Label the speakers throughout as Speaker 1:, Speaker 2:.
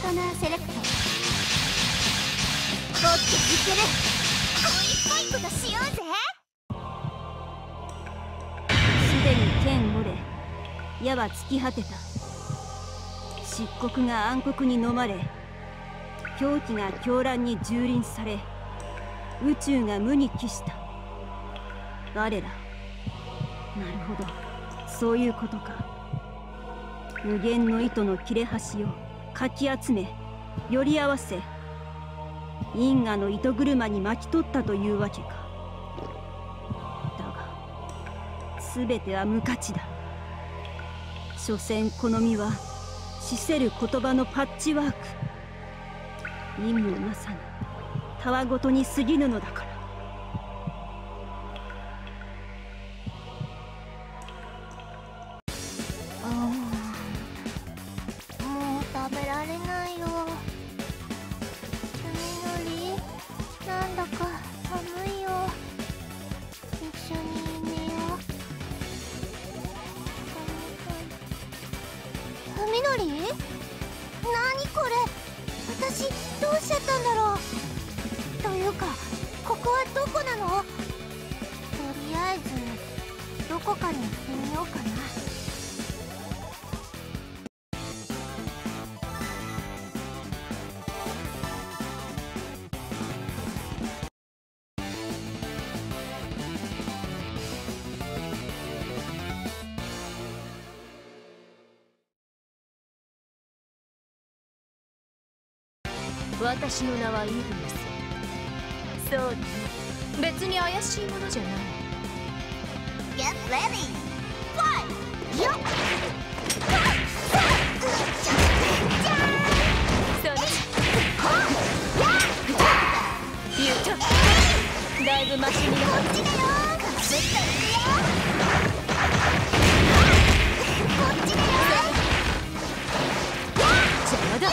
Speaker 1: トナーセレクト。もっといける。こういうことしようぜ。
Speaker 2: すでに剣折れ、矢は尽き果てた。漆黒が暗黒に飲まれ、狂気が狂乱に蹂躙され、宇宙が無に帰した。我ら、なるほど、そういうことか。無限の糸の切れ端をかき集め、より合わせ、因果の糸車に巻き取ったというわけか。だが全ては無価値だ。所詮この身は死せる言葉のパッチワーク。意味もまさにたわごとに過ぎぬのだから。
Speaker 1: もう食べられないよ。みのり、なんだか寒いよ。一緒に寝よう。みのり？何これ？私どうしちゃったんだろう。というか、ここはどこなの？とりあえずどこかに行ってみようかな。
Speaker 3: 私の名はイブです。そうだね、別に怪しいものじゃない。
Speaker 1: Get ready! Fight! よっ！
Speaker 3: それ言うとだいぶマシになる。
Speaker 1: こっちだよ。かすっといくよ。こっちだよ。
Speaker 3: 邪魔だ。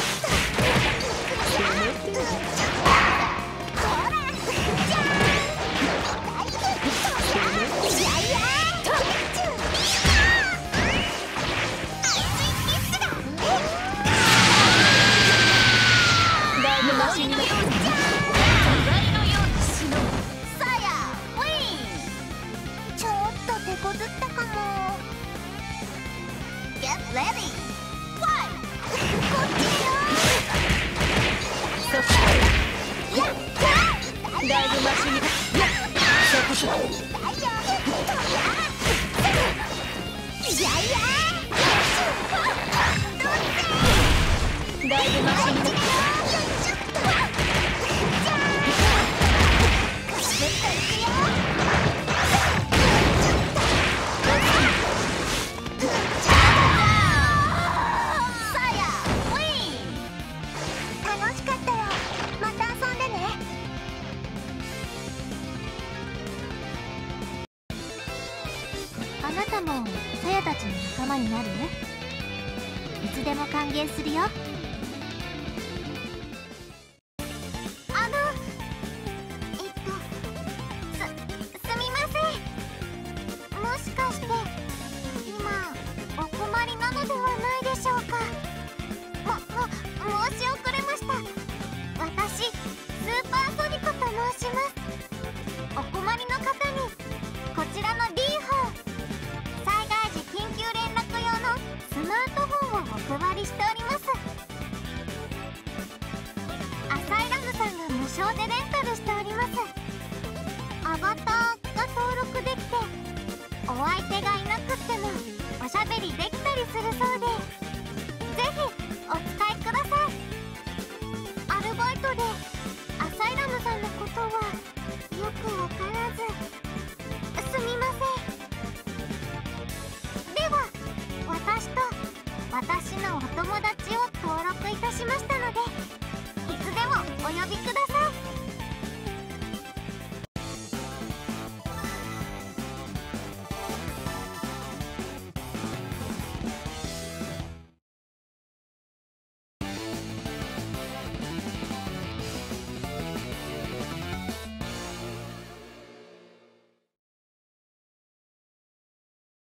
Speaker 1: あなたもさやたちの仲間になる？いつでも歓迎するよ。すみません。もしかして今お困りなのではないでしょうか。申し遅れました。私スーパーソニコと申します。お困りの方にこちらの D ホン、災害時緊急連絡用のスマートフォンをお配りしております。アサイラムさんが無償でレンタルしております。アバターが登録できて、お相手がいなくってもおしゃべりできたりするそうで、ぜひお使いください。アルバイトでアサイラムさんのことはよくわからずすみません。では私と私のお友達を登録いたしましたので、いつでもお呼びください。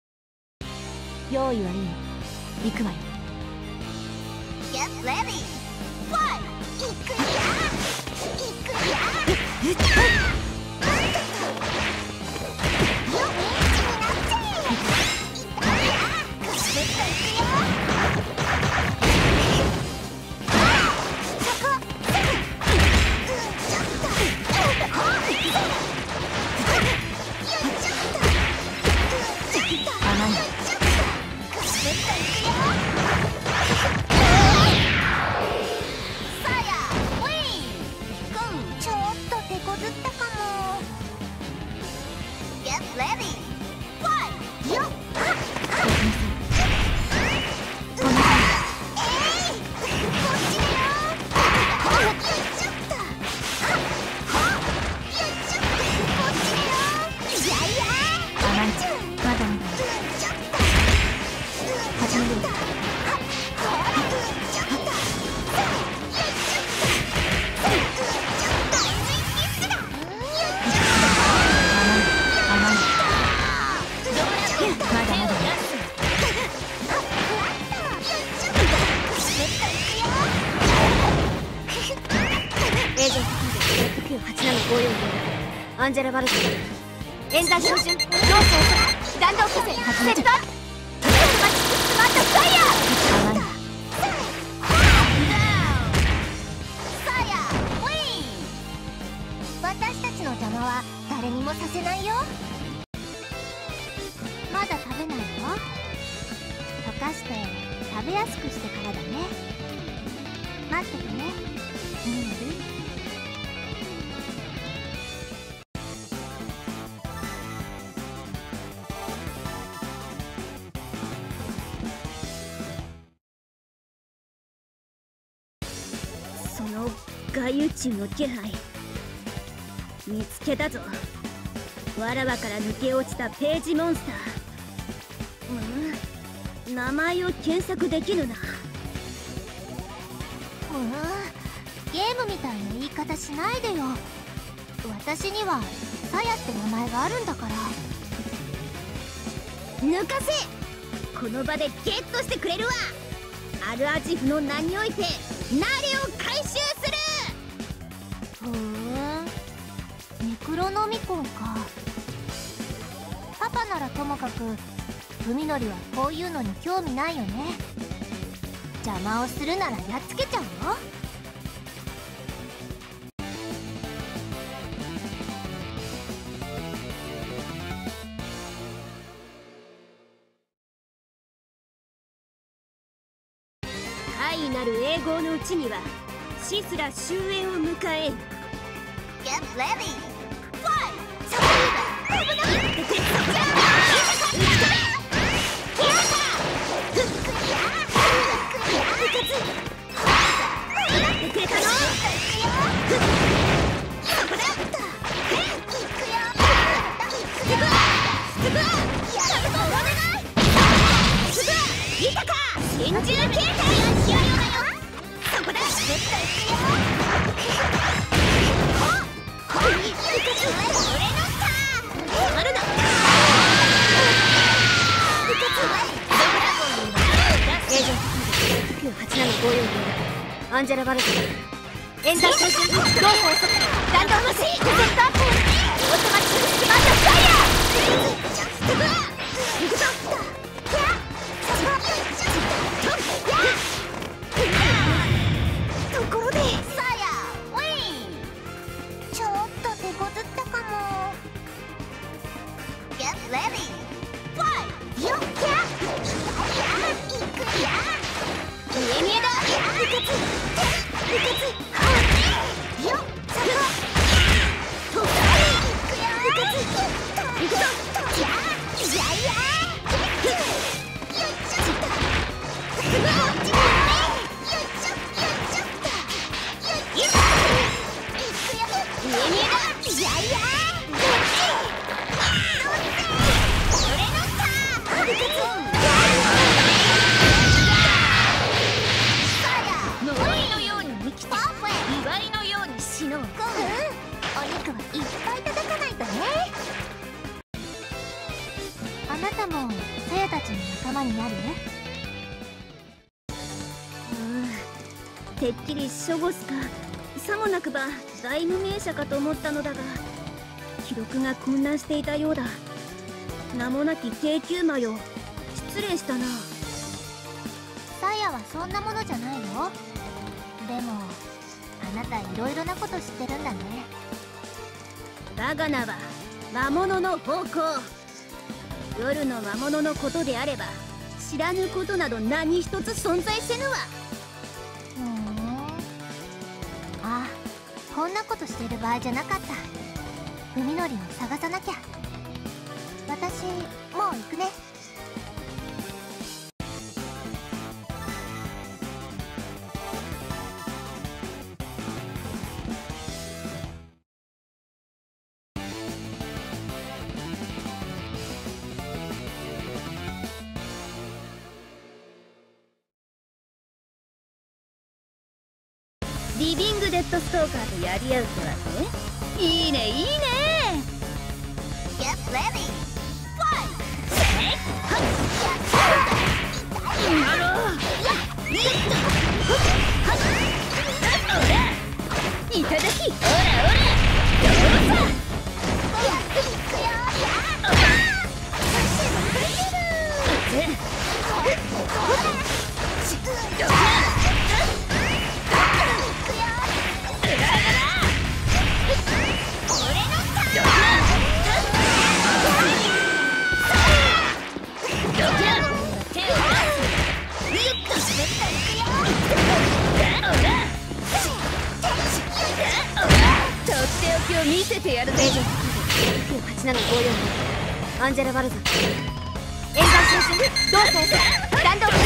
Speaker 3: 用意はいい？行くわよ。
Speaker 1: Get ready!
Speaker 3: アンジェラ・バルト演算標準要素弾道火星セットアップマッチスマートファイヤー
Speaker 1: 私たちの邪魔は誰にもさせないよ。まだ食べないの？溶かして食べやすくしてからだね。待っててね、みんなる。
Speaker 2: その外宇宙の気配見つけたぞ。わらわから抜け落ちたページモンスター。名前を検索できるな。
Speaker 1: ゲームみたいな言い方しないでよ。私にはサヤって名前があるんだから。
Speaker 2: 抜かせ。この場でゲットしてくれるわ。アルアジフの名においてナレを回収する。
Speaker 1: ネクロノミコンか。パパならともかく海のりはこういうのに興味ないよね。邪魔をするならやっつけちゃうよ。
Speaker 2: 大いなる栄光のうちにはシスラ終焉を迎えん。
Speaker 1: Get ready! Fight!
Speaker 3: アンジェラ・バルト演算標準動作遅く弾道の C セットアップオートマチックスマートファイヤー。ところで
Speaker 1: サヤウィン。ちょっと手こずったかも。 Get ready! Fight! よっきゃいくや
Speaker 3: 見え見えだ。
Speaker 1: 呪いのように生きて
Speaker 2: てっきりショゴスかさもなくば大無名者かと思ったのだが、記録が混乱していたようだ。名もなき低級魔よ、失礼したな。
Speaker 1: サヤはそんなものじゃないよ。でもあなたいろいろなこと知ってるんだね。
Speaker 2: 我が名は魔物の方向。夜の魔物のことであれば知らぬことなど何一つ存在せぬわ。
Speaker 1: ああ、こんなことしてる場合じゃなかった。海のりを探さなきゃ。私もう行くね。
Speaker 2: リビングデッドストーカーとやり合うってわけ？いいねいいね。
Speaker 1: Get ready! Fight!
Speaker 2: いただき。見せてやるぜ。
Speaker 3: 8754アンジェラ・バルザ、演弾中心動作をする弾道セット。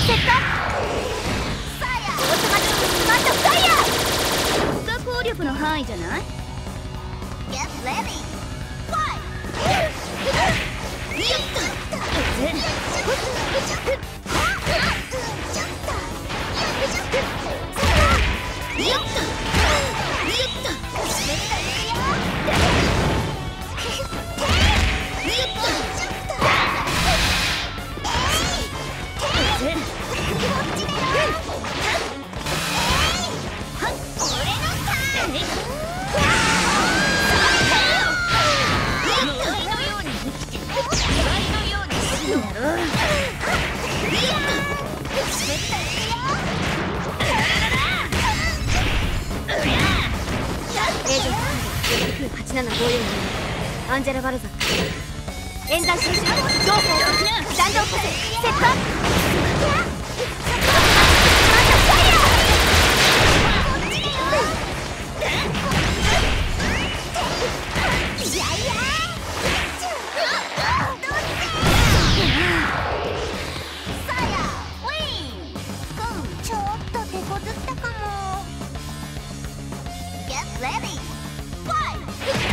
Speaker 3: オートマティックスマットファイヤー。
Speaker 2: 不可抗力の範囲じゃない？
Speaker 1: Get ready! Fight!
Speaker 3: アンジェラ・バルザ、演弾中心動作をする弾道補正セット。
Speaker 1: ちょっと手こずったかも。Get ready! Fight!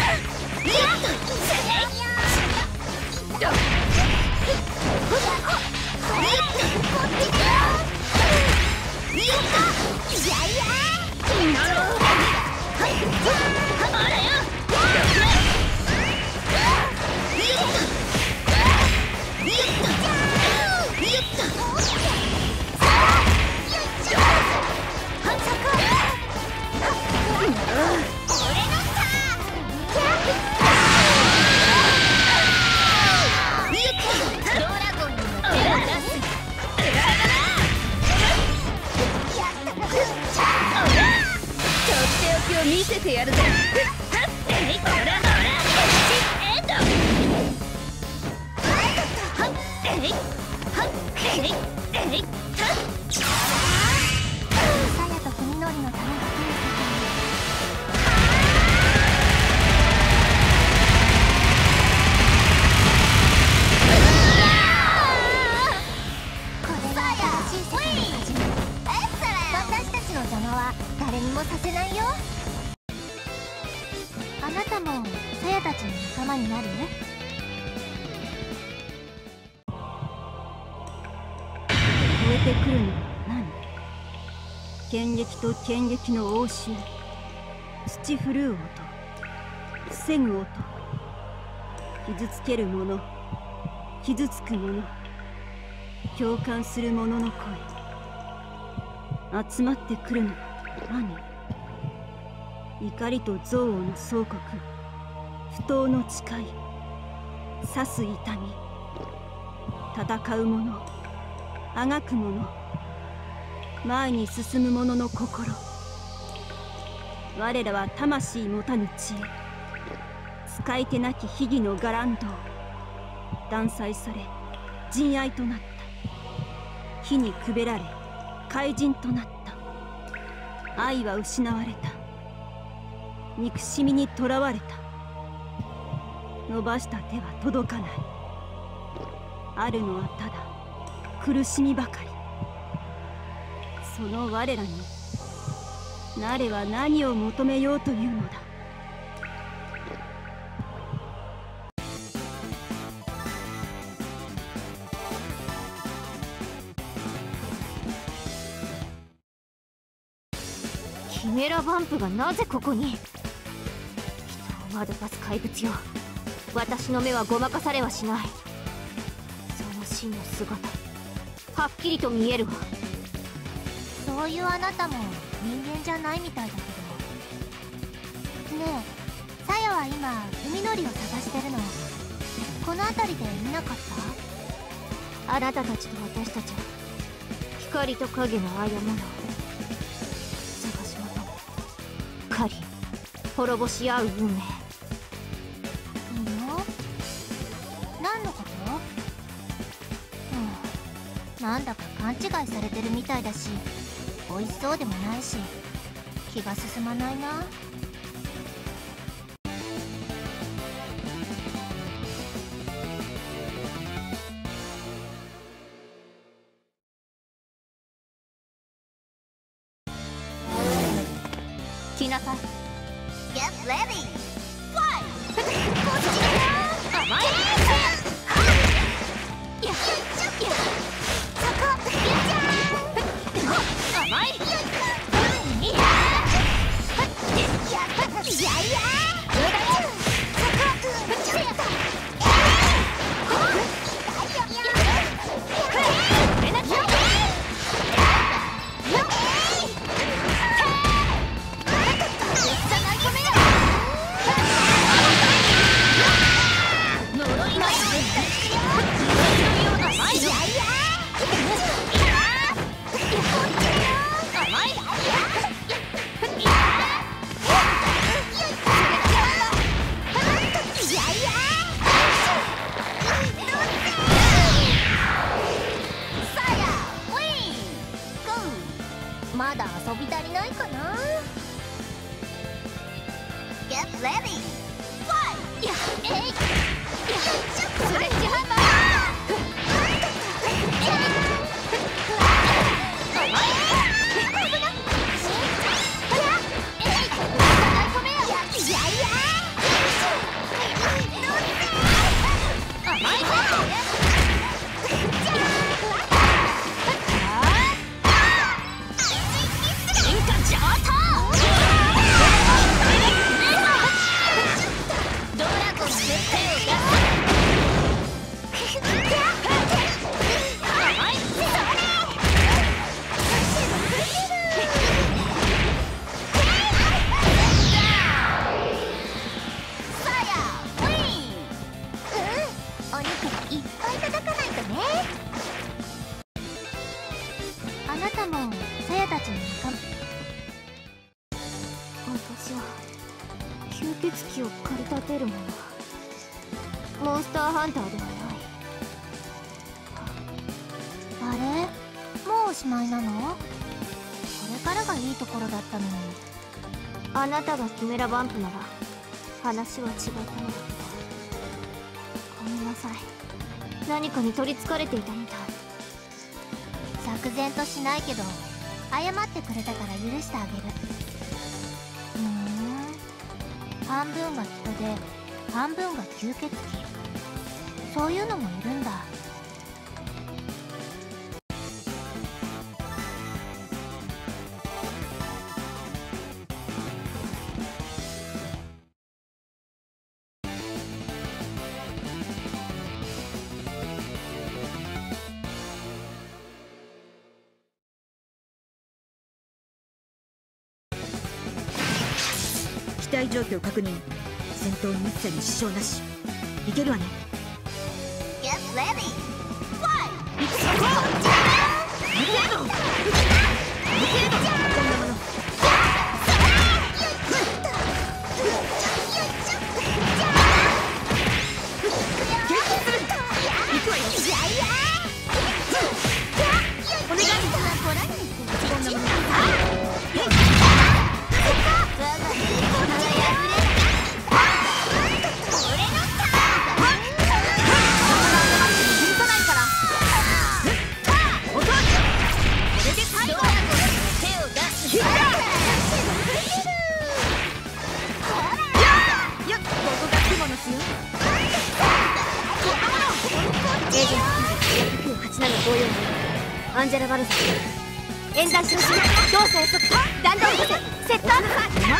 Speaker 2: 見せてやるぜ。
Speaker 1: サヤと国のりのためだけに。これが新しい世界の始まり。私たちの邪魔は誰にもさせないよ。あなたもサヤたちの仲間になる？
Speaker 2: 超えてくるのは何？剣撃と剣撃の応酬、土振るう音、防ぐ音、傷つけるもの、傷つくもの、共感する者の声。 集まってくるのは何？怒りと憎悪の相国、不当の誓い、刺す痛み、戦う者、あがく者、前に進む者の心。我らは魂持たぬ知恵、使い手なき秘技の伽藍道。断裁され人愛となった。火にくべられ怪人となった。愛は失われた。憎しみにとらわれた。伸ばした手は届かない。あるのはただ苦しみばかり。その我らになれは何を求めようというのだ。
Speaker 3: キメラバンプがなぜここに？人を惑かす怪物よ。私の目はごまかされはしない。その真の姿はっきりと見えるわ。
Speaker 1: そういうあなたも人間じゃないみたいだけど。ねえ、さやは今海のりを探してるの。この辺りで見なかった？
Speaker 3: あなたたちと私たちは光と影の間物。探し物、狩り、滅ぼし合う運命。
Speaker 1: いいの？何のこと？なんだか勘違いされてるみたいだし、美味しそうでもないし、気が進まないな。
Speaker 3: 来なさい。
Speaker 1: Get ready! Fly!
Speaker 3: こっちだ。甘い。やっ
Speaker 1: そこ！
Speaker 3: 甘い。
Speaker 1: まだ遊び足りないかな。 Get ready! Fly!
Speaker 3: やっえい。
Speaker 1: ストレッチハンマー！お肉いっぱい叩かないとね。あなたもさやたちの仲間。
Speaker 3: 私は吸血鬼を駆り立てるもの。モンスターハンターではない。
Speaker 1: あれ？もうおしまいなの？これからがいいところだったのに。
Speaker 3: あなたがキメラバンプなら話は違ったのだけど。ごめんなさい。何かに取りつかれていたみたい。
Speaker 1: 釈然としないけど、謝ってくれたから許してあげる。半分が人で半分が吸血鬼、そういうのもいるんだ。
Speaker 4: 合状況確認。戦闘に一切の支障なし。いけるわね。
Speaker 1: Get ready!
Speaker 3: アンジェラ・バルザ演弾昇進動作予測弾道補正セットアップ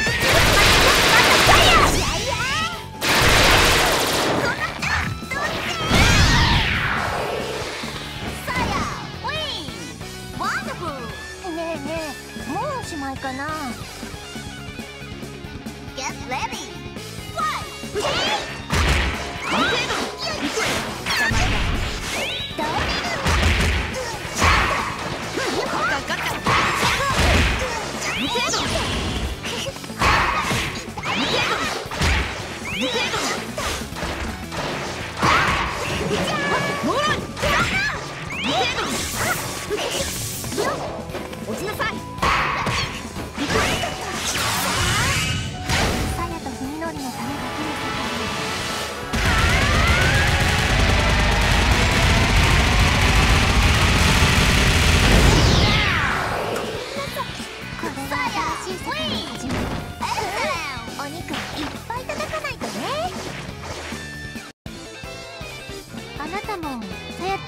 Speaker 1: ねえねえ、もうおしまいかな。 Get ready!
Speaker 3: 落ちなさい。
Speaker 1: さやと文則のためだけの世界でこれが新しい世界の始まり。お肉いっぱい叩かないとね。あなたもさや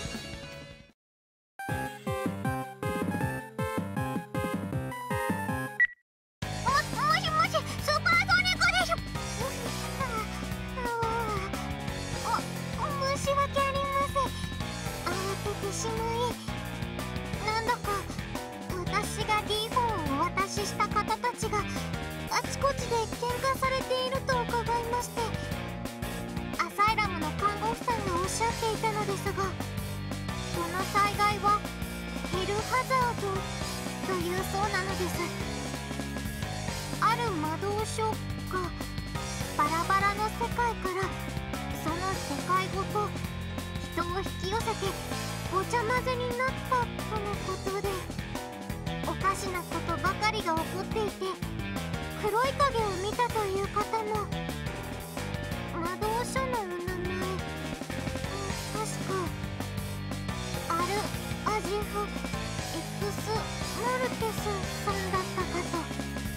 Speaker 1: もしもし、スーパーソニックでしょ。申し訳ありません。慌ててしまい、なんだか私が D4 をお渡しした方たちがあちこちで喧嘩されていると伺いまして、アサイラムの看護婦さんがおっしゃっていたのですが、その災害はヘルハザードというそうなのです。ある魔導書がバラバラの世界からその世界ごと人を引き寄せてごちゃ混ぜになったとのことで、おかしなことばかりが起こっていて、黒い影を見たという方も。魔導書のお名前、確かアル・アジフ・エクス・モルテスさんだったかと。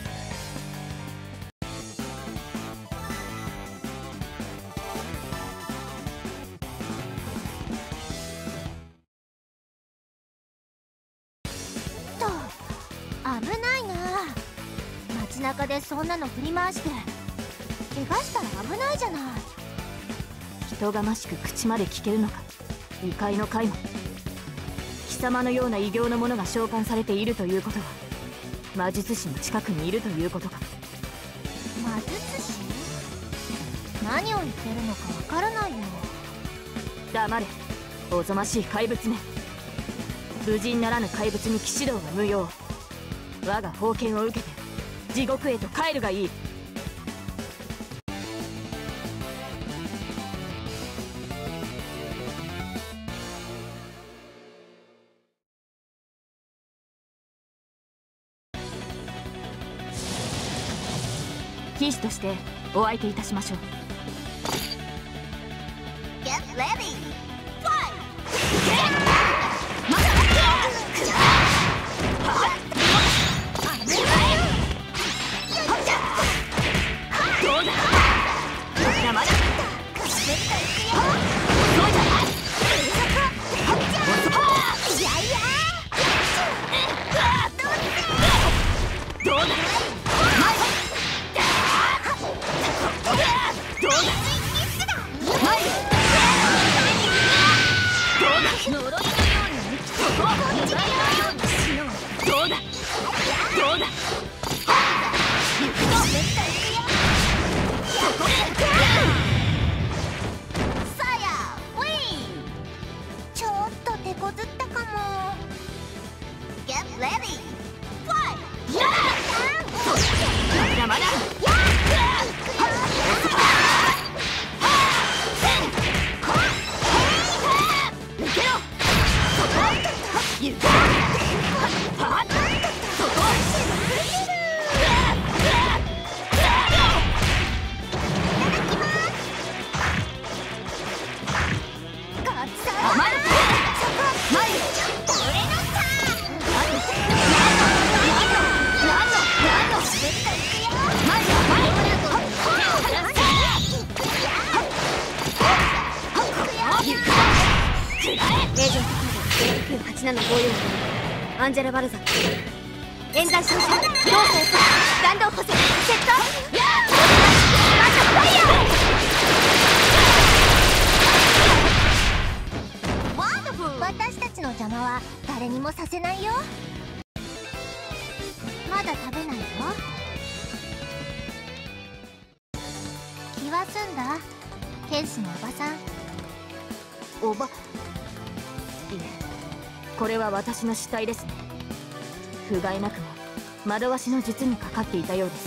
Speaker 1: 危ないな。街中でそんなの振り回して怪我したら危ないじゃない。
Speaker 3: 人がましく口まで聞けるのか、異界の怪魔。貴様のような異形のものが召喚されているということは、魔術師の近くにいるということか。
Speaker 1: 魔術師？何を言ってるのかわからないよ。
Speaker 3: 黙れ、おぞましい怪物め。無人ならぬ怪物に騎士道は無用。我が宝剣を受けて地獄へと帰るがいい。騎士としてお相手いたしましょう。
Speaker 1: Get ready!
Speaker 3: どアンジェラ・バルザ冤罪少女強制弾道補正セット
Speaker 1: 私たちの邪魔は誰にもさせないよ。まだ食べないよ。気は済んだ？剣士のおばさん。
Speaker 3: おばいえ、これは私の死体ですね。不甲斐なくも惑わしの術にかかっていたようです。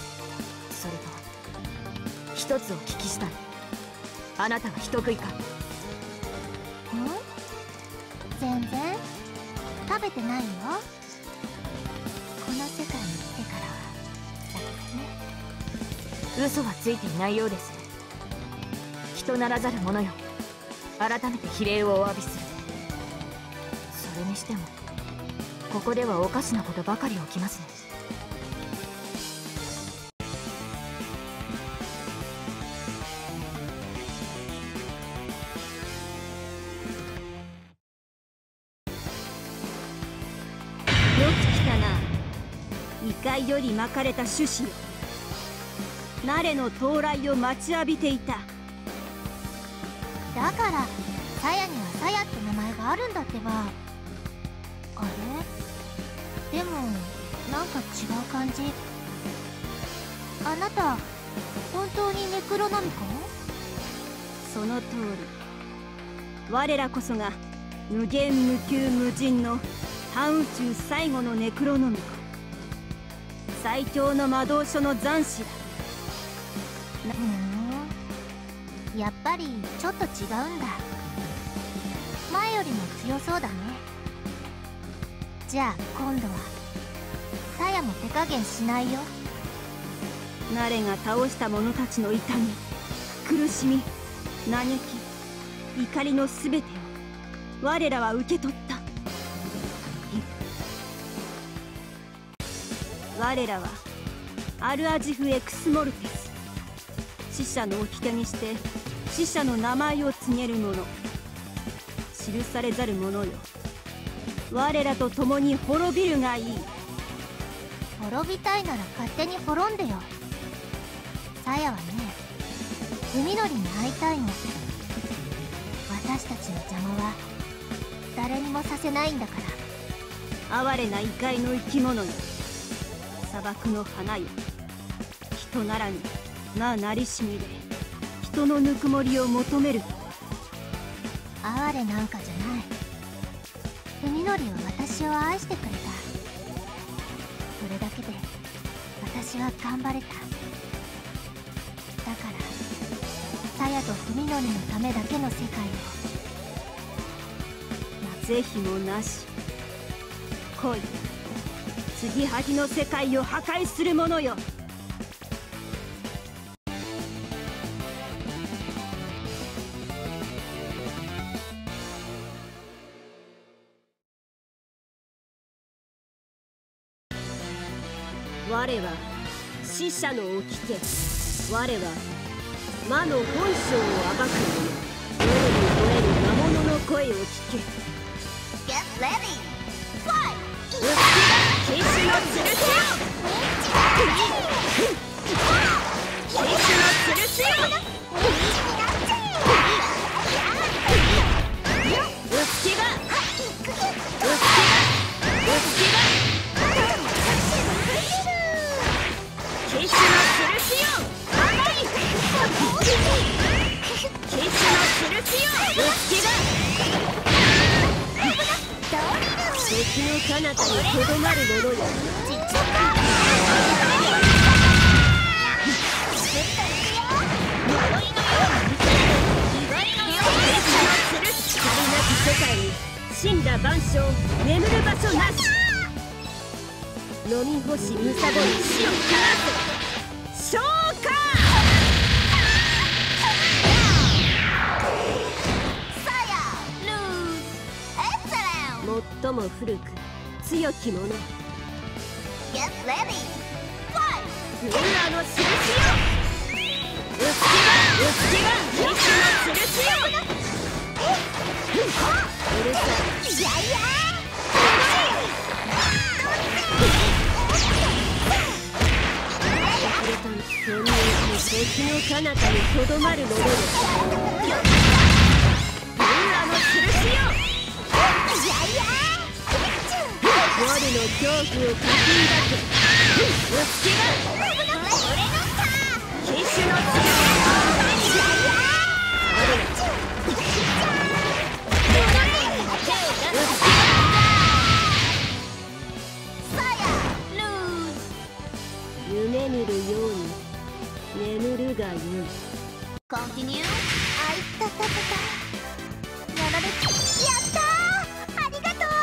Speaker 3: それと一つお聞きしたい。あなたは人食いか？
Speaker 1: 全然食べてないよ。この世界に来てからはだけどね。
Speaker 3: 嘘はついていないようですね。人ならざる者よ、改めて非礼をお詫びする。それにしてもここではおかしなことばかり起きますね。
Speaker 2: よく来たな。異界よりまかれた種子よ。慣の到来を待ちわびていた。
Speaker 1: だからサヤにはサヤって名前があるんだってば。あれでもなんか違う感じ。あなた本当にネクロノミコ？
Speaker 2: その通り。我らこそが無限無窮無尽の半宇宙最後のネクロノミコ、最強の魔導書の残滓だ。
Speaker 1: やっぱりちょっと違うんだ。前よりも強そうだね。じゃあ今度はサヤも手加減しないよ。
Speaker 2: 慣が倒した者たちの痛み、苦しみ、嘆き、怒りのすべてを我らは受け取った。我らはアルアジフ・エクスモルテス、死者の掟にして死者の名前を告げる者、記されざる者よ。我らと共に滅びるがいい。
Speaker 1: 滅びたいなら勝手に滅んでよ。サヤはね、海鳥に会いたいの。私たちの邪魔は誰にもさせないんだから。
Speaker 2: 哀れな異界の生き物よ。砂漠の花よ。人ならぬなりしみで人のぬくもりを求める。
Speaker 1: 哀れなんかじゃない。海鳥は私を愛してくれた。それだけで私は頑張れた。だからサヤと海鳥のためだけの世界を。
Speaker 2: 是非もなし。来い、継ぎはぎの世界を破壊する者よ。我は死者の掟。我は魔の本性を暴く者。世に吠える魔物の声を聞け。
Speaker 1: Get ready! Fight!
Speaker 2: 禁止の吊るしよ。禁止の吊るしよ。うつきが禁止の吊るしよ。禁止の吊るしよ。うつきが敵の彼方にとどまる者よ。光なき世界に死んだ万象、眠る場所なし。飲み干しむさぼり死を枯らせ。消化。最も古く強き者。
Speaker 1: Get ready! Fight!
Speaker 2: 運河の印よ。うつきが禁止の印よ。うるさい。
Speaker 1: いやいや
Speaker 2: 時の彼方にとどまるものよ。運羅の吊るしよ。夜の恐怖をかき抱くおつけが禁酒の吊るし。夢見るように眠るがよい。
Speaker 1: コンティニュー。あいたたたた。やられちゃったー。ありがと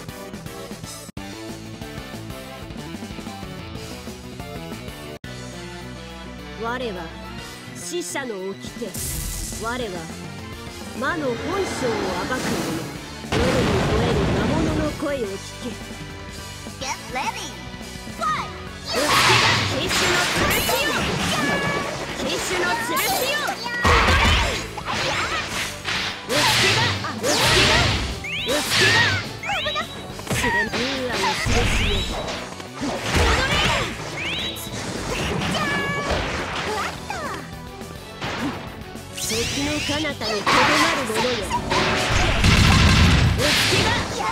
Speaker 2: う。我は死者の掟。我は魔の本性を暴く者。夜に吠える魔物の声を聞け。
Speaker 1: Get ready! Fight!
Speaker 2: 禁酒の吊るしよ。禁酒の吊るしよ。おつけが知れぬ運河の吊るしよ。敵の彼方にとどまる者よ。おつけが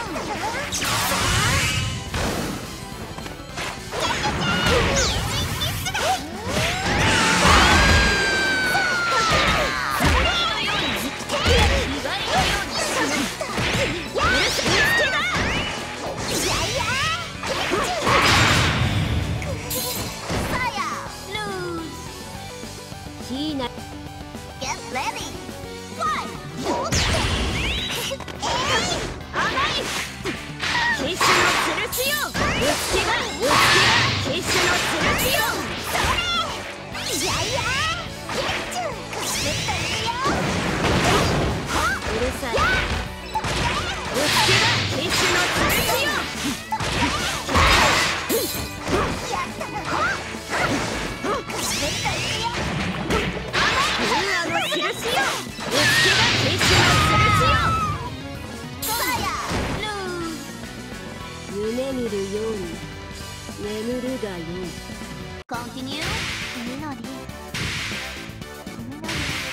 Speaker 2: 夢見るように眠るがよい。
Speaker 1: コンティニュー。みのり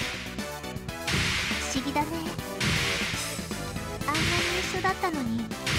Speaker 1: 不思議だね。あんなに一緒だったのに